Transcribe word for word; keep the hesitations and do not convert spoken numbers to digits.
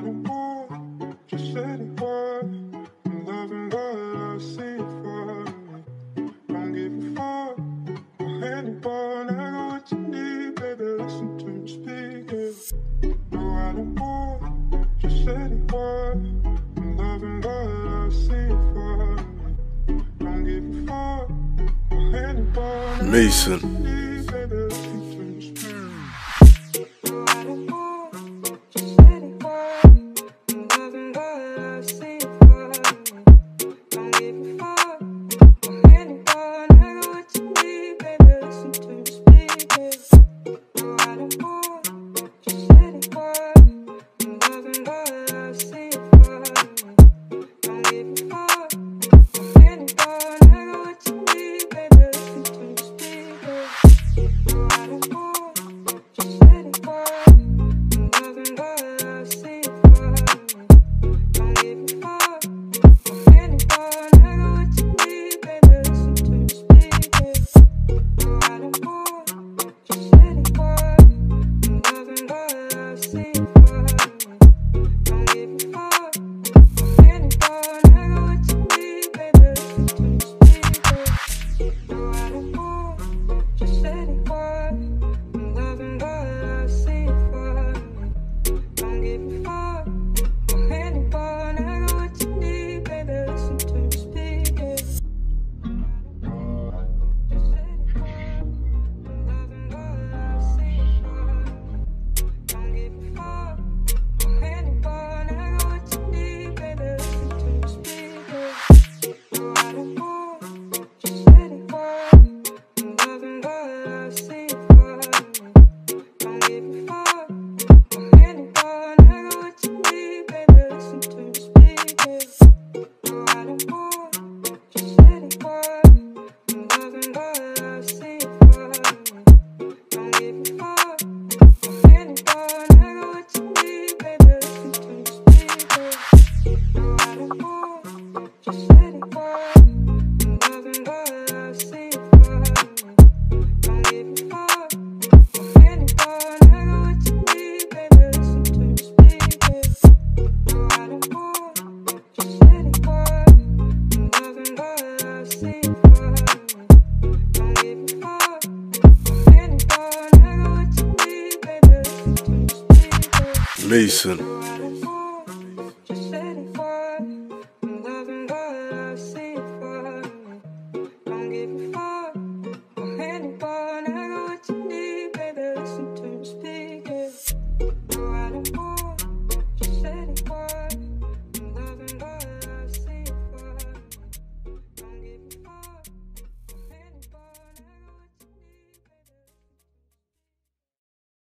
don't want just anyone. I'm loving what I see for me. Don't give a fuck for anyone. I got what you need, baby. Listen to me speaking. No, I don't want just anyone. I'm loving what I see for me. Don't give a fuck for anyone. Mason. Mason.